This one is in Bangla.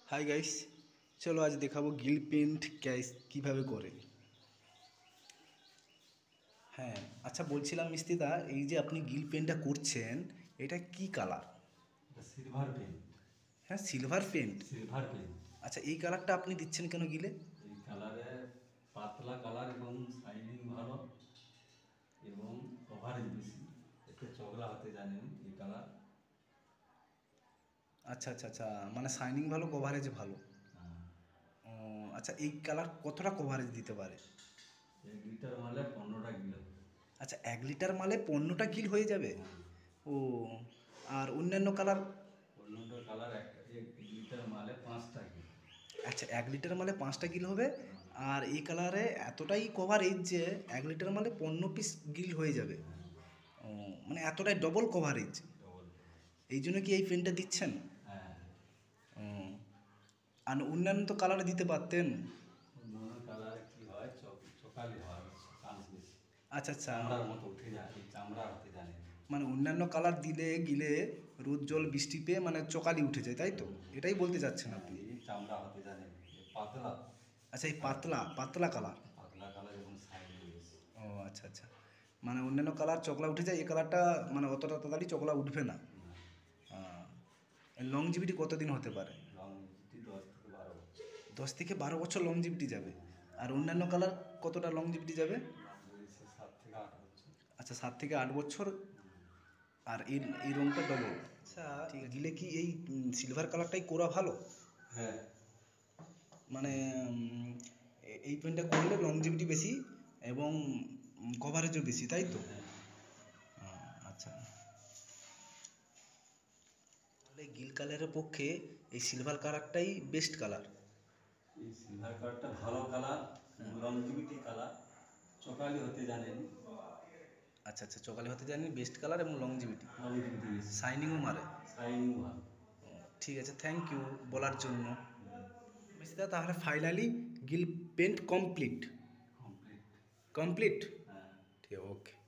হাই গাইস, চলো আজ দেখাবো গিল পেন্ট কীভাবে করে। হ্যাঁ, আচ্ছা বলছিলাম মিস্ত্রিদা, এই যে আপনি গিল পেন্টটা করছেন, এটা কি কালার? Silver pen. হ্যাঁ, সিলভার পেন্ট। সিলভার পেন আচ্ছা, এই কালারটা আপনি দিচ্ছেন কেন গিলে? এই কালারে পাতলা কালার এবং শাইনিং ভালো এবং কভারেজ বেশি, এতে চগলা হতে জানেন এই কালার। আচ্ছা আচ্ছা আচ্ছা, মানে শাইনিং ভালো, কভারেজ ভালো। ও, আচ্ছা, এই কালার কতটা কভারেজ দিতে পারে? 1 লিটার মালে 15টা কিলো। আচ্ছা, 1 লিটার মালে 15টা গিল হয়ে যাবে? হ্যাঁ, ও, আর অন্যান্য কালার? অন্যান্য কালার 1 লিটার মালে 5টা কিলো। আচ্ছা, 1 লিটার মালে 5টা গিল হবে। আর এই কালারে এতটাই কভারেজ যে 1 লিটার মালে 15 পিস গিল হয়ে যাবে। ও, মানে এতটাই ডবল কভারেজ। ডবল। এই জন্য কি এই পেনটা দিচ্ছেন? হ্যাঁ, ও, আর অন্যান্য তো কালারে দিতে পারতেন। অন্যান্য কালারে কি হয়, চকালি হয়, চান্স বেশি। আচ্ছা আচ্ছা, চামড়ার মতো উঠে যায়, এই চামড়া হতে জানে। মানে অন্যান্য কালার দিলে গিলে রোদ জল বৃষ্টি পেয়ে মানে চকালি উঠে যায়, তাই তো? এটাই বলতে চাচ্ছেন আপনি? এই চামড়া হতে জানে, পাতলা আচ্ছা, এই পাতলা পাতলা কালার। পাতলা কালার এবং শাইনিং বেশি। ও আচ্ছা আচ্ছা, মানে অন্যান্য কালার চকলা উঠে যায়, এই কালারটা মানে অতটা তাড়াতাড়ি চকলা উঠবে না। লংজিভিটি কতদিন হতে পারে? লংজিভিটি 10 থেকে 12 বছর। 10 থেকে 12 বছর লংজিভিটি যাবে। আর অন্যান্য কালার কতটা লংজিভিটি যাবে? লংজিভিটি 7 থেকে 8 বছর। আচ্ছা, 7 থেকে 8 বছর। আর এই এই রঙটা ডবল। আচ্ছা, ঠিক আছে, গিলে কি এই সিলভার কালারটাই করা ভালো? হ্যাঁ, মানে এই পেনটা করলে লংজিভিটি বেশি এবং কভারেজও বেশি, তাই তো? হ্যাঁ। আচ্ছা, তাহলে গিল কালারের পক্ষে এই সিলভার কালারটাই বেস্ট কালার। এই সিলভার কালারটা ভালো কালার, লংজিভিটি কালার, চকালি হতে জানেন। আচ্ছা আচ্ছা, চকালি হতে জানি, বেস্ট কালার এবং লংজিভিটি, লংজিভিটি বেশি, শাইনিংও মারে। শাইনিং ভালো। ঠিক আছে, থ্যাংক ইউ বলার জন্য। মিস্টার, তাহলে ফাইনালি গিল পেন্ট কমপ্লিট। কমপ্লিট। কমপ্লিট। হ্যাঁ। ঠিক, ওকে।